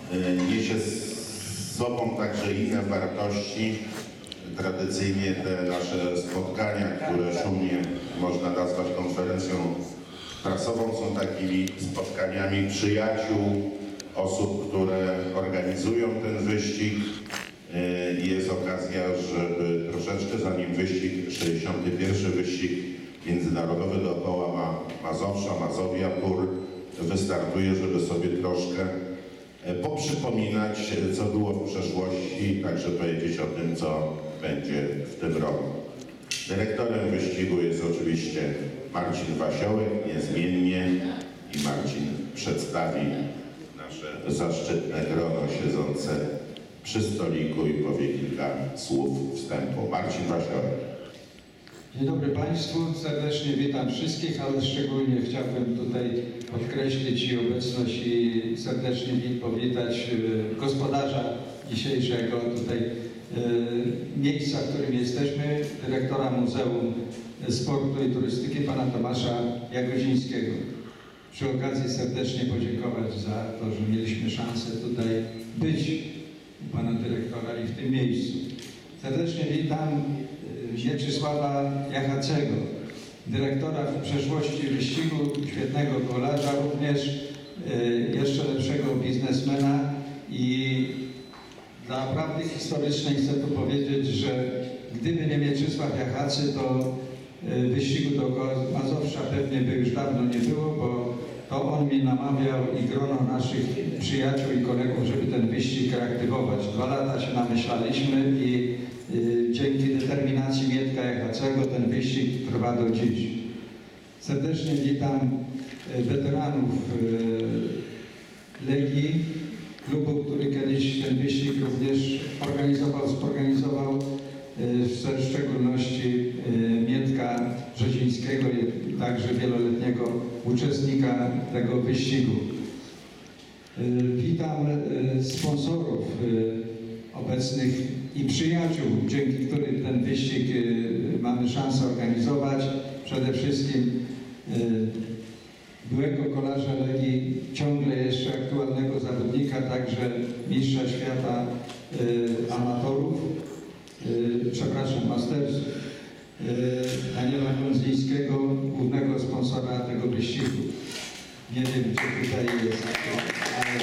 niesie z sobą także inne wartości. Tradycyjnie te nasze spotkania, które szumnie można nazwać konferencją prasową, są takimi spotkaniami przyjaciół, osób, które organizują ten wyścig. Jest okazja, żeby troszeczkę zanim wyścig, 61. wyścig międzynarodowy dookoła Mazowsza, Mazowia, Pór wystartuje, żeby sobie troszkę poprzypominać, co było w przeszłości, także powiedzieć o tym, co będzie w tym roku. Dyrektorem wyścigu jest oczywiście Marcin Wasiołek, niezmiennie, i Marcin przedstawi nasze zaszczytne grono siedzące przy stoliku i powie kilka słów wstępu. Marcin Wasiołek. Dzień dobry Państwu, serdecznie witam wszystkich, ale szczególnie chciałbym tutaj podkreślić i obecność i serdecznie powitać gospodarza dzisiejszego tutaj miejsca, w którym jesteśmy, dyrektora Muzeum Sportu i Turystyki, pana Tomasza Jagodzińskiego. Przy okazji serdecznie podziękować za to, że mieliśmy szansę tutaj być u pana dyrektora i w tym miejscu. Serdecznie witam Mieczysława Jachacego, dyrektora w przeszłości wyścigu, świetnego kolarza, również jeszcze lepszego biznesmena, i dla prawdy historycznej chcę tu powiedzieć, że gdyby nie Mieczysław Jachacy, to wyścigu dookoła Mazowsza pewnie by już dawno nie było, bo to on mi namawiał i grono naszych przyjaciół i kolegów, żeby ten wyścig reaktywować. 2 lata się namyślaliśmy i dzięki determinacji Mietka Jachacego ten wyścig trwa do dziś. Serdecznie witam weteranów Legii, klubu, który kiedyś ten wyścig również zorganizował, w szczególności Mietka Brzezińskiego i także wieloletniego uczestnika tego wyścigu. Witam sponsorów obecnych i przyjaciół, dzięki którym ten wyścig mamy szansę organizować. Przede wszystkim byłego kolarza Legii, ciągle jeszcze aktualnego zawodnika, także mistrza świata amatorów, mastersów, Daniela Klązlińskiego, głównego sponsora tego wyścigu. Nie wiem, czy tutaj jest, ale...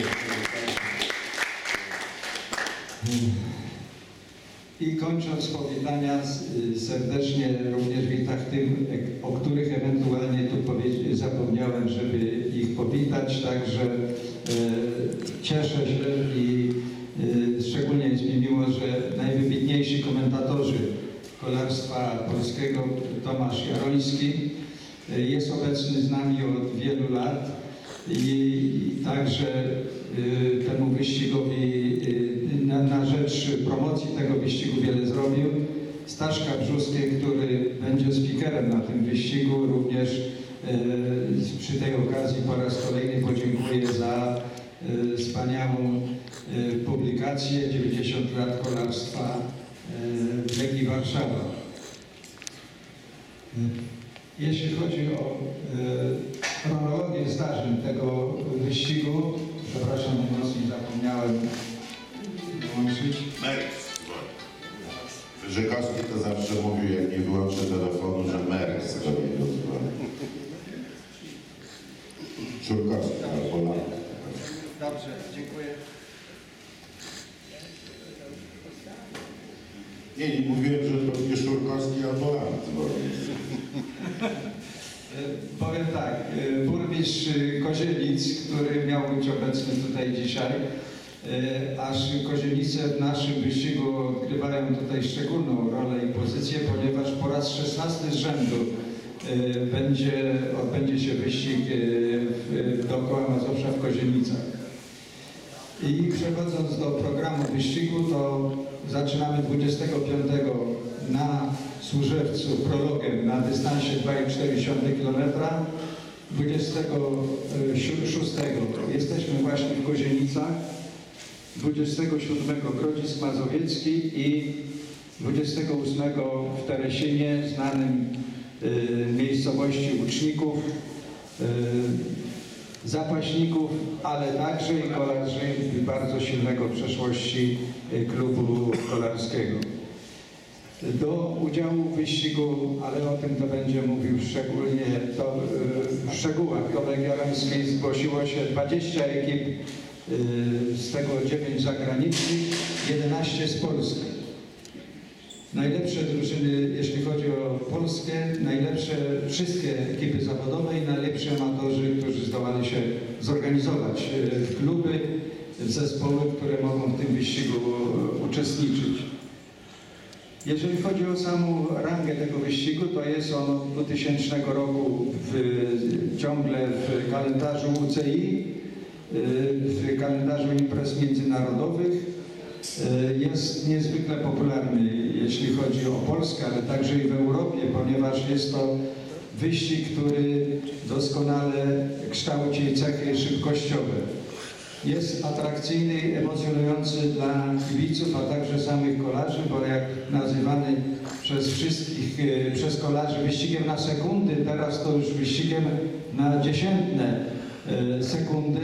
I kończąc powitania, serdecznie również witam tych, o których ewentualnie tu zapomniałem, żeby ich powitać. Także cieszę się i szczególnie jest mi miło, że najwybitniejsi komentatorzy kolarstwa polskiego, Tomasz Jaroński, jest obecny z nami od wielu lat i także temu wyścigowi na rzecz promocji tego wyścigu wiele zrobił. Staszka Brzuski, który będzie speakerem na tym wyścigu, również przy tej okazji po raz kolejny podziękuję za wspaniałą publikację 90 lat kolarstwa w Legii Warszawa. Jeśli chodzi o chronologię zdarzeń tego wyścigu, przepraszam, najmocniej zapomniałem włączyć. Żykowski to zawsze mówił, jak nie wyłączy telefonu, że Merks do niego dzwoni. Szurkowski albo Lang. Dobrze, dziękuję. Nie mówiłem, że to nie Szurkowski albo Lang dzwoni. Powiem tak, burmistrz Kozielic, który miał być obecny tutaj dzisiaj, aż Kozielice w naszym wyścigu odgrywają tutaj szczególną rolę i pozycję, ponieważ po raz 16 z rzędu odbędzie się wyścig dookoła Mazowsza w Kozielicach. I przechodząc do programu wyścigu, to zaczynamy 25 na Służewcu prologiem na dystansie 2,4 km. 26 jesteśmy właśnie w Kozienicach, 27 Grodzisk Mazowiecki i 28 w Tereszynie, znanym miejscowości łuczników, zapaśników, ale także i kolarzy bardzo silnego w przeszłości klubu kolarskiego. Do udziału w wyścigu, ale o tym to będzie mówił szczególnie, w szczegółach do Legii Orańskiej zgłosiło się 20 ekip, z tego 9 zagranicznych, 11 z Polski. Najlepsze drużyny, jeśli chodzi o Polskę, najlepsze wszystkie ekipy zawodowe i najlepsi amatorzy, którzy zdołali się zorganizować w kluby, w zespoły, które mogą w tym wyścigu uczestniczyć. Jeżeli chodzi o samą rangę tego wyścigu, to jest on od 2000 roku ciągle w kalendarzu UCI, w kalendarzu imprez międzynarodowych. Jest niezwykle popularny, jeśli chodzi o Polskę, ale także i w Europie, ponieważ jest to wyścig, który doskonale kształci cechy szybkościowe. Jest atrakcyjny, emocjonujący dla kibiców, a także samych kolarzy, bo jak nazywany przez wszystkich, przez kolarzy wyścigiem na sekundy, teraz to już wyścigiem na dziesiętne sekundy.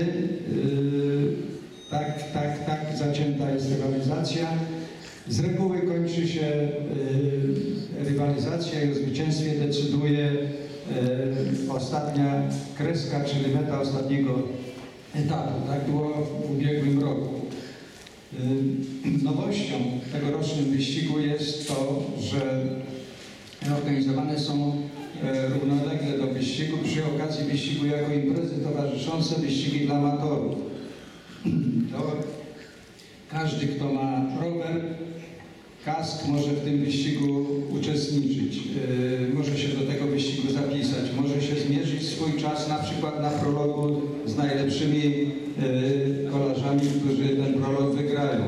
Tak zacięta jest rywalizacja. Z reguły kończy się rywalizacja i o zwycięstwie decyduje ostatnia kreska, czyli meta ostatniego etapu. Tak było w ubiegłym roku. Nowością tegorocznym wyścigu jest to, że organizowane są równolegle do wyścigu przy okazji wyścigu jako imprezy towarzyszące wyścigi dla amatorów. To każdy, kto ma rower, kask, może w tym wyścigu uczestniczyć. Może się do tego wyścigu zapisać, może się zmierzyć swój czas na przykład na prologu z najlepszymi kolarzami, którzy ten prolog wygrają.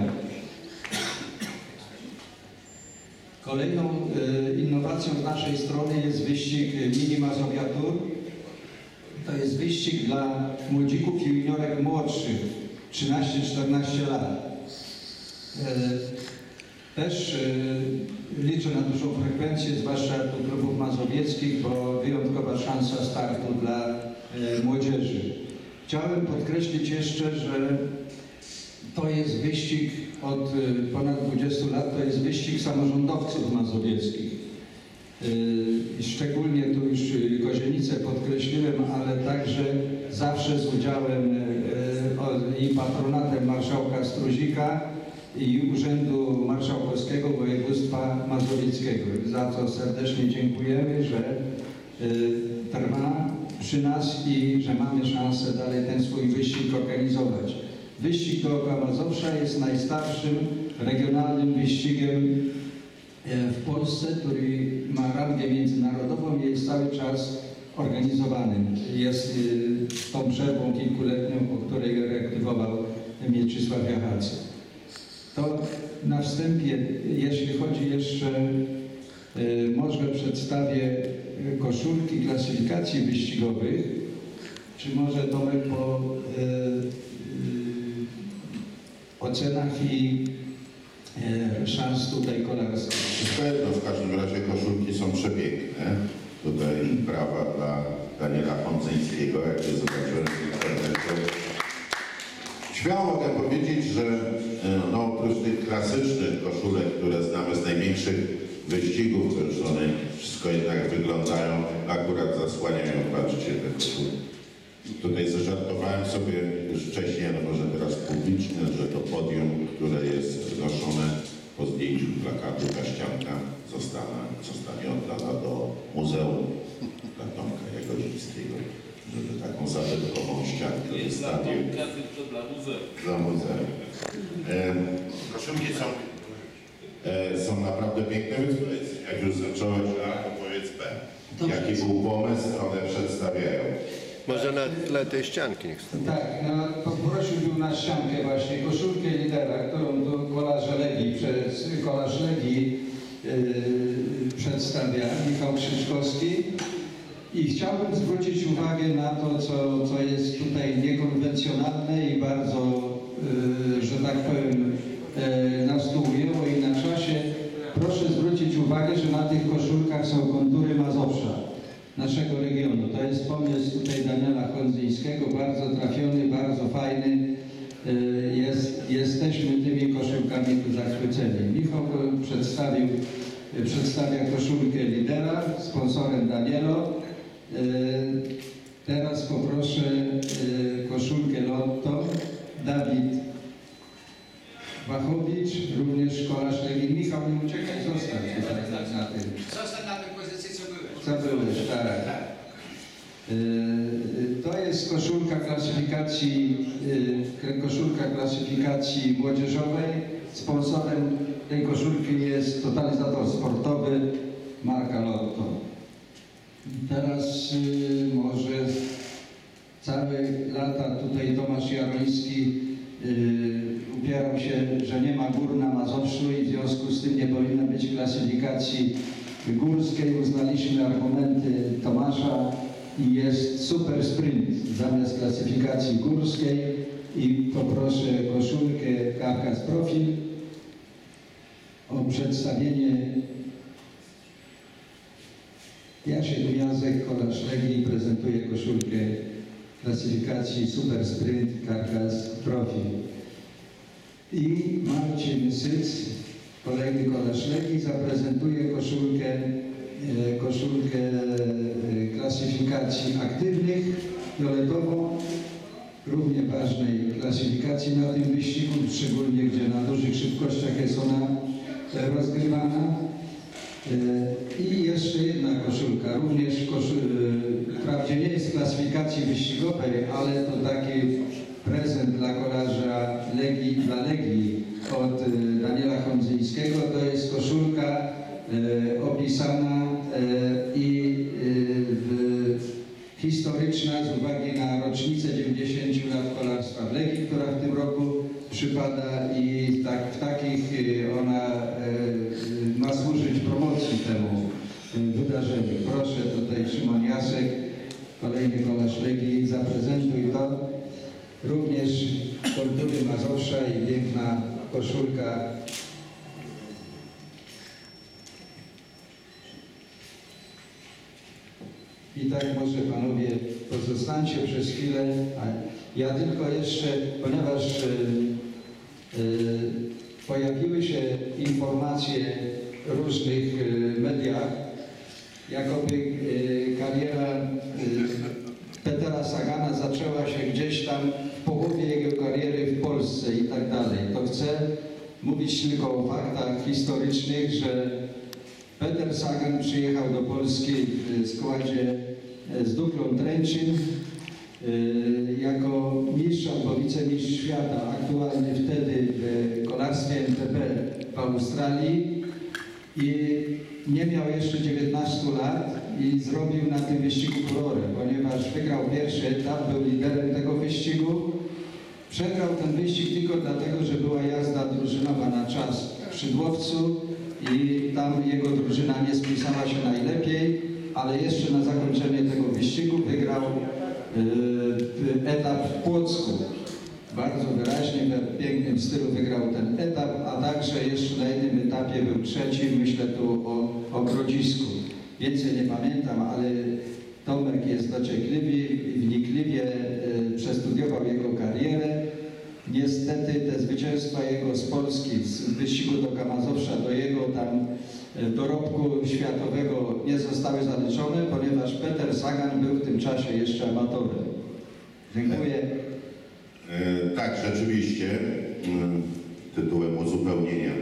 Kolejną innowacją z naszej strony jest wyścig Mini Mazowia Tour. To jest wyścig dla młodzików i juniorek młodszych, 13-14 lat. Też liczę na dużą frekwencję, zwłaszcza do klubów mazowieckich, bo wyjątkowa szansa startu dla młodzieży. Chciałem podkreślić jeszcze, że to jest wyścig od ponad 20 lat, to jest wyścig samorządowców mazowieckich. Szczególnie tu już Kozienice podkreśliłem, ale także zawsze z udziałem i patronatem marszałka Struzika i Urzędu Marszałkowskiego Województwa Mazowieckiego. Za co serdecznie dziękujemy, że trwa przy nas i że mamy szansę dalej ten swój wyścig organizować. Wyścig dookoła Mazowsza jest najstarszym regionalnym wyścigiem w Polsce, który ma rangę międzynarodową i jest cały czas organizowany. Jest tą przerwą kilkuletnią, po której reaktywował Mieczysław Jachacy. To na wstępie, jeśli chodzi jeszcze, może przedstawię koszulki klasyfikacji wyścigowych. Czy może Tomek po ocenach i szans tutaj kolarskich? No, w każdym razie koszulki są przepiękne. Tutaj brawa dla Daniela Hondzyńskiego, jak je zobaczyłem w internecie. Śmiało mogę powiedzieć, że no, oprócz tych klasycznych koszulek, które znamy z największych wyścigów, to już one wszystko jednak wyglądają, akurat zasłaniają, patrzcie, te koszulki. Tutaj zażartowałem sobie już wcześniej, no może teraz publicznie, że to podium, które jest noszone po zdjęciu plakatu, ta ścianka zostanie oddana do Muzeum dla Tomka Jagodzińskiego, żeby taką zabytkową ściankę wystawił. Dla muzeum. Koszulki są naprawdę piękne, więc jak już zacząłeś, to powiedz B. Jaki był pomysł, one przedstawiają. Może na tle tej ścianki niech stanie. Tak, poprosiłbym na ściankę właśnie koszulkę lidera, którą tu kolarz Legii przedstawia, Michał Krzyczkowski. I chciałbym zwrócić uwagę na to, co jest tutaj niekonwencjonalne i bardzo, że tak powiem, nas tu ujęło i na czasie. Proszę zwrócić uwagę, że na tych koszulkach są kontury Mazowsza, naszego regionu. To jest pomysł tutaj Daniela Hondzyńskiego, bardzo trafiony, bardzo fajny. jesteśmy tymi koszulkami tu zachwyceni. Michał przedstawia koszulkę lidera, sponsorem Danielo. Teraz poproszę koszulkę Lotto, Dawid Wachowicz, również szkolarz Legii. Michał, nie uciekaj, zostań tutaj na tym. Zostań na tej pozycji, co byłeś. Co byłeś, tak. To jest koszulka klasyfikacji młodzieżowej. Sponsorem tej koszulki jest totalizator sportowy marka Lotto. Teraz może całe lata tutaj Tomasz Jaroński upierał się, że nie ma gór na Mazowszu i w związku z tym nie powinno być klasyfikacji górskiej. Uznaliśmy argumenty Tomasza i jest super sprint zamiast klasyfikacji górskiej i poproszę koszulkę Kawkas Profil o przedstawienie. Jasiek Miazek, kolarz Legii, prezentuje koszulkę klasyfikacji Super Sprint Kawkas Profil. I Marcin Syc, kolejny kolarz Legii, zaprezentuje koszulkę klasyfikacji aktywnych, fioletową, równie ważnej klasyfikacji na tym wyścigu, szczególnie gdzie na dużych szybkościach jest ona rozgrywana. I jeszcze jedna koszulka, również wprawdzie nie jest klasyfikacji wyścigowej, ale to taki prezent dla kolarza Legii, dla Legii od Daniela Hondzyńskiego. To jest koszulka opisana i historyczna z uwagi na rocznicę 90 lat kolarstwa w Legii, która w tym roku przypada i w takich ona ma służyć promocji temu wydarzeniu. Proszę tutaj Szymon Jasek, kolejny kolarz Legii, zaprezentuj to. Również kultury Mazowsza i piękna koszulka. I tak może panowie pozostańcie przez chwilę. Ja tylko jeszcze, ponieważ pojawiły się informacje w różnych mediach, jakoby kariera Petera Sagana zaczęła się gdzieś tam w połowie jego kariery w Polsce i tak dalej. To chcę mówić tylko o faktach historycznych, że Peter Sagan przyjechał do Polski w składzie z Duklą Tręczyn jako mistrz albo wicemistrz świata, aktualnie wtedy w kolarstwie MTB w Australii i nie miał jeszcze 19 lat i zrobił na tym wyścigu furorę, ponieważ wygrał pierwszy etap, był liderem tego wyścigu. Przegrał ten wyścig tylko dlatego, że była jazda drużynowa na czas w Szydłowcu i tam jego drużyna nie spisała się najlepiej, ale jeszcze na zakończenie tego wyścigu wygrał etap w Płocku. Bardzo wyraźnie, w pięknym stylu wygrał ten etap, a także jeszcze na jednym etapie był trzeci, myślę tu o Grodzisku. Więcej nie pamiętam, ale Tomek jest dociekliwy i wnikliwie przestudiował jego karierę. Niestety te zwycięstwa jego z Polski, z wyścigu do Mazowsza, do jego tam dorobku światowego nie zostały zaliczone, ponieważ Peter Sagan był w tym czasie jeszcze amatorem. Dziękuję. Tak, rzeczywiście, tytułem uzupełnienia.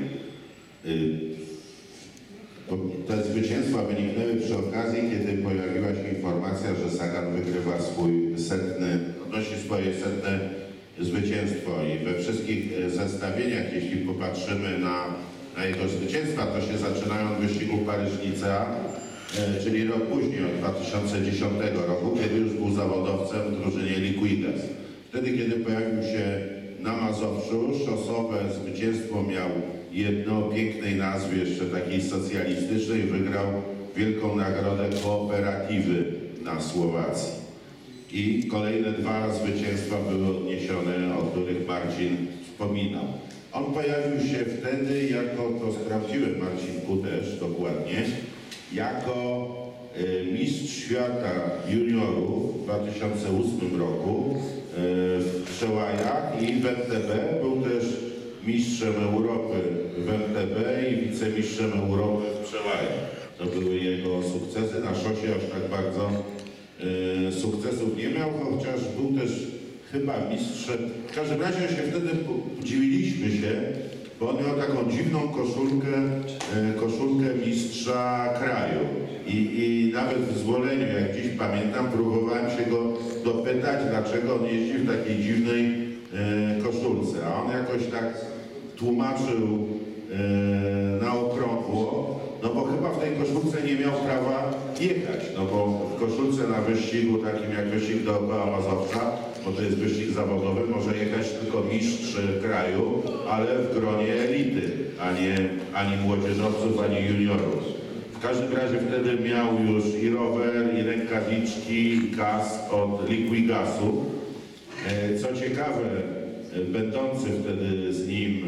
Te zwycięstwa wyniknęły przy okazji, kiedy pojawiła się informacja, że Sagan wygrywa odnosi swoje setne zwycięstwo i we wszystkich zestawieniach, jeśli popatrzymy na jego zwycięstwa, to się zaczynają od wyścigu Paryż-Nicea, czyli rok później, od 2010 roku, kiedy już był zawodowcem w drużynie Liquigas. Wtedy, kiedy pojawił się na Mazowszu, szosowe zwycięstwo miał jedno o pięknej nazwie, jeszcze takiej socjalistycznej, wygrał Wielką Nagrodę Kooperatywy na Słowacji. I kolejne dwa zwycięstwa były odniesione, o których Marcin wspominał. On pojawił się wtedy jako, to sprawdziłem Marcinku też dokładnie, jako mistrz świata juniorów w 2008 roku w przełajach i w MTB. Był też mistrzem Europy w MTB i wicemistrzem Europy w przełajach. To były jego sukcesy. Na szosie aż tak bardzo sukcesów nie miał, chociaż był też chyba mistrzem. W każdym razie się wtedy dziwiliśmy się, bo on miał taką dziwną koszulkę mistrza kraju. I nawet w Zvoleniu, jak dziś pamiętam, próbowałem się go dopytać, dlaczego on jeździ w takiej dziwnej koszulce. A on jakoś tak tłumaczył na okrągło, no bo chyba w tej koszulce nie miał prawa jechać, no bo w koszulce na wyścigu, takim jak wyścig dookoła Mazowsza, bo to jest wyścig zawodowy, może jechać tylko mistrz kraju, ale w gronie elity, ani młodzieżowców, ani juniorów. W każdym razie wtedy miał już i rower, i rękawiczki, i kask od Liquigasu. Co ciekawe, będący wtedy z nim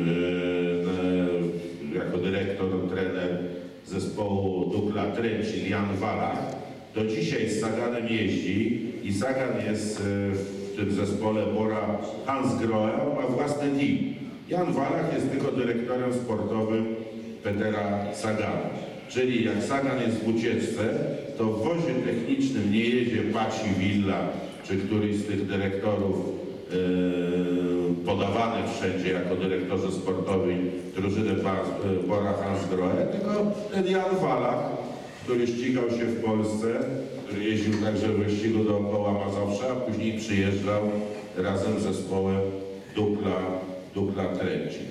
jako dyrektor, trener zespołu Dukla Trenčín Jan Wallach, do dzisiaj z Saganem jeździ i Sagan jest w tym zespole Bora Hansgrohe, ma własny team. Jan Wallach jest tylko dyrektorem sportowym Petera Sagana. Czyli jak Sagan jest w ucieczce, to w wozie technicznym nie jedzie Paci Villa, czy któryś z tych dyrektorów podawany wszędzie jako dyrektorzy sportowi drużyny Bora Hansgrohe, tylko ten Jan Wallach, który ścigał się w Polsce, który jeździł także w wyścigu dookoła Mazowsza, a później przyjeżdżał razem z zespołem Dukla Trenčín.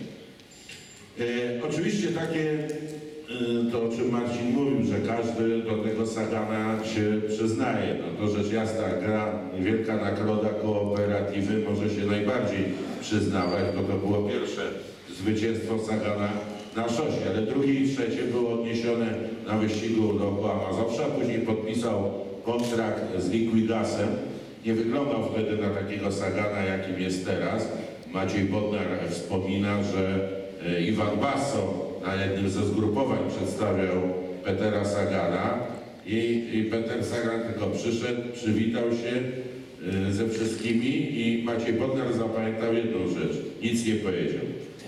Oczywiście takie, to o czym Marcin mówił, że każdy do tego Sagana się przyznaje. No to rzecz jasna, wielka nagroda kooperatywy może się najbardziej przyznawać, bo to było pierwsze zwycięstwo Sagana na szosie, ale drugie i trzecie było odniesione na wyścigu dookoła Mazowsza, później podpisał kontrakt z Liquigasem. Nie wyglądał wtedy na takiego Sagana, jakim jest teraz. Maciej Bodnar wspomina, że Iwan Basso na jednym ze zgrupowań przedstawiał Petera Sagana i Peter Sagan tylko przyszedł, przywitał się ze wszystkimi i Maciej Bodnar zapamiętał jedną rzecz. Nic nie powiedział.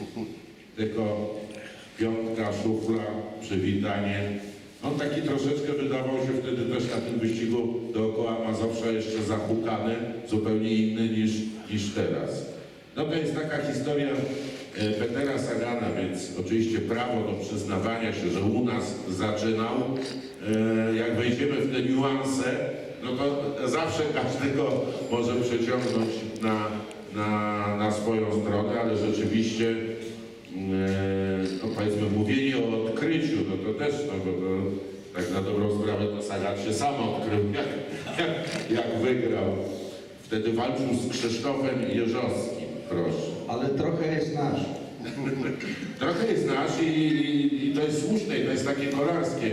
Tylko piątka, szufla, przywitanie. On taki troszeczkę wydawał się wtedy też na tym wyścigu dookoła Mazowsza jeszcze zapukany, zupełnie inny niż teraz. No to jest taka historia Petera Sagana, więc oczywiście prawo do przyznawania się, że u nas zaczynał. Jak wejdziemy w te niuanse, no to zawsze każdego może przeciągnąć na swoją stronę, ale rzeczywiście no powiedzmy mówienie o odkryciu, no to też, no bo to tak na dobrą sprawę to Sagan się sam odkrył, jak wygrał. Wtedy walczył z Krzysztofem Jerzowskim, proszę. Ale trochę jest nasz. Trochę jest nasz i to jest słuszne i to jest takie kolarskie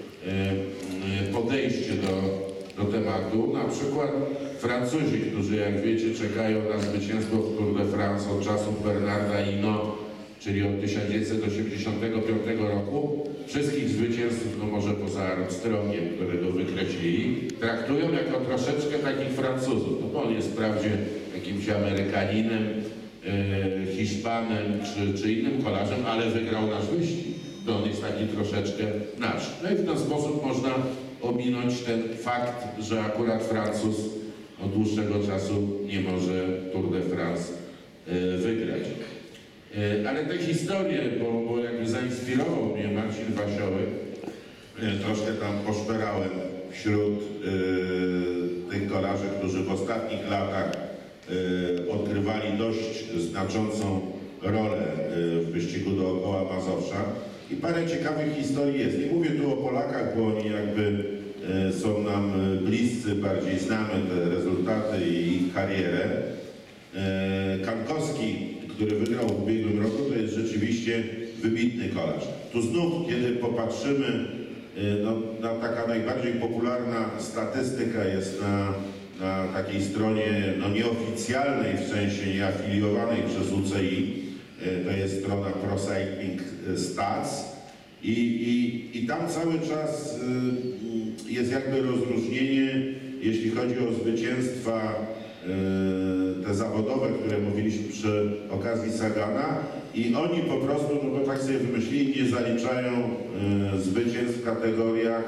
podejście do tematu. Na przykład Francuzi, którzy jak wiecie czekają na zwycięstwo w Tour de France od czasów Bernarda Hinault, czyli od 1985 roku, wszystkich zwycięzców, no może poza Armstrongiem, którego wykreślili, traktują jako troszeczkę takich Francuzów, no bo on jest wprawdzie jakimś Amerykaninem, Hiszpanem czy innym kolarzem, ale wygrał nasz wyścig. To on jest taki troszeczkę nasz. No i w ten sposób można ominąć ten fakt, że akurat Francuz od dłuższego czasu nie może Tour de France wygrać. Ale te historie, bo jakby zainspirował mnie Marcin Wasiołek, troszkę tam poszperałem wśród tych kolarzy, którzy w ostatnich latach odgrywali dość znaczącą rolę w wyścigu dookoła Mazowsza. I parę ciekawych historii jest. Nie mówię tu o Polakach, bo oni jakby są nam bliscy, bardziej znamy te rezultaty i ich karierę. Kankowski, który wygrał w ubiegłym roku, to jest rzeczywiście wybitny kolarz. Tu znów, kiedy popatrzymy, no, taka najbardziej popularna statystyka jest na takiej stronie no, nieoficjalnej, w sensie nieafiliowanej przez UCI, to jest strona Pro Cycling Stats i tam cały czas jest jakby rozróżnienie, jeśli chodzi o zwycięstwa te zawodowe, które mówiliśmy przy okazji Sagana i oni po prostu, no bo tak sobie wymyślili, nie zaliczają zwycięstw w kategoriach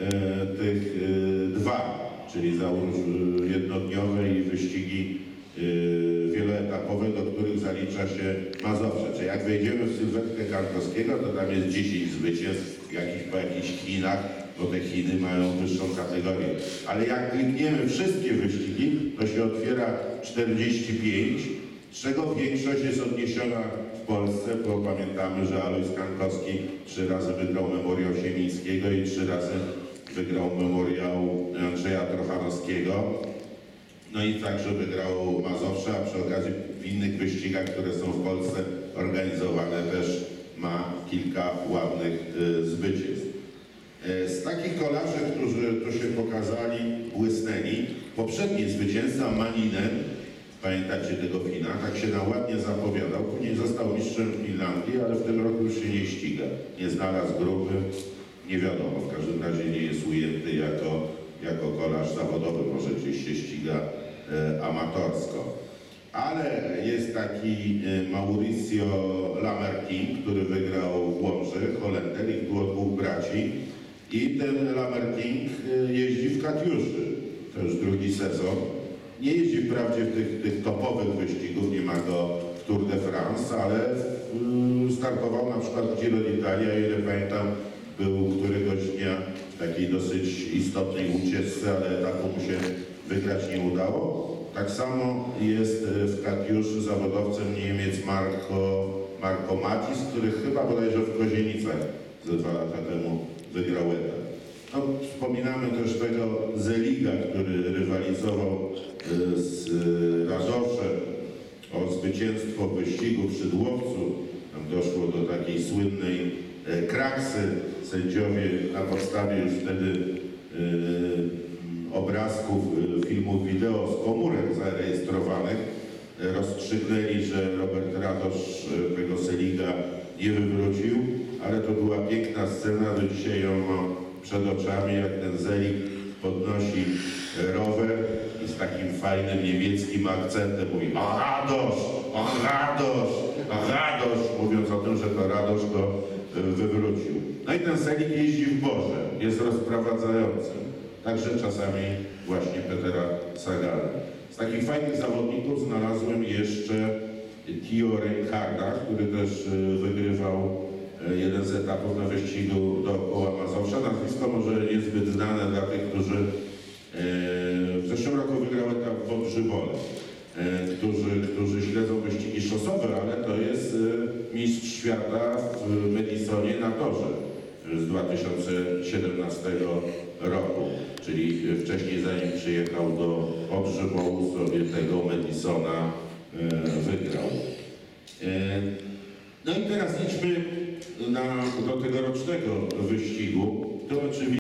tych dwa, czyli jednodniowe i wyścigi wieloetapowe, do których zalicza się Mazowsze. Czyli jak wejdziemy w sylwetkę Karkowskiego, to tam jest 10 zwycięstw po jakichś Chinach, bo te Chiny mają wyższą kategorię. Ale jak klikniemy wszystkie wyścigi, to się otwiera 45, z czego większość jest odniesiona w Polsce, bo pamiętamy, że Alojz Kankowski 3 razy wygrał Memoriał Siemińskiego i 3 razy wygrał Memoriał Andrzeja Trochanowskiego. No i także wygrał Mazowsze, a przy okazji w innych wyścigach, które są w Polsce organizowane, też ma kilka ładnych zwycięstw. Z takich kolarzy, którzy tu się pokazali, błysnęli, poprzedni zwycięzca Maninen, pamiętacie tego Fina, tak się na ładnie zapowiadał, później został mistrzem Finlandii, ale w tym roku już się nie ściga, nie znalazł grupy, nie wiadomo, w każdym razie nie jest ujęty jako kolarz zawodowy, może gdzieś się ściga amatorsko. Ale jest taki Mauricio Lamerting, który wygrał w Łomży, Holender, ich było 2 braci. I ten Lamerting jeździ w Katiuszy, to już drugi sezon. Nie jeździ wprawdzie w tych topowych wyścigów, nie ma go w Tour de France, ale startował na przykład w Giro d'Italia, o ile pamiętam, był któregoś dnia w takiej dosyć istotnej ucieczce, ale etapu mu się wygrać nie udało. Tak samo jest w Katiuszy zawodowcem Niemiec Marco Matis, który chyba bodajże w Kozienicach ze 2 lata temu wygrał etap. No, wspominamy też tego Zeliga, który rywalizował z Radoszem o zwycięstwo w wyścigu przy Dłowcu. Tam doszło do takiej słynnej kraksy. Sędziowie na podstawie już wtedy obrazków, filmów wideo z komórek zarejestrowanych rozstrzygnęli, że Robert Radosz tego Seliga nie wywrócił, ale to była piękna scena, do dzisiaj ją mam przed oczami, jak ten Zelig podnosi rower i z takim fajnym niemieckim akcentem mówi o Radosz, o Radosz, o Radosz, mówiąc o tym, że to Radosz go wywrócił. No i ten Selig jeździ w Borze, jest rozprowadzającym, także czasami właśnie Petera Sagana. Z takich fajnych zawodników znalazłem jeszcze Tio Reinharda, który też wygrywał jeden z etapów na wyścigu dookoła Mazowsza. Nazwisko może niezbyt znane dla tych, którzy w zeszłym roku wygrał etap w Wodrzybole, którzy śledzą wyścigi szosowe, ale to jest mistrz świata w Madisonie na torze z 2017 roku, czyli wcześniej zanim przyjechał do Odrzybołu, sobie tego Madisona wygrał. No i teraz idźmy do tegorocznego wyścigu. To oczywiście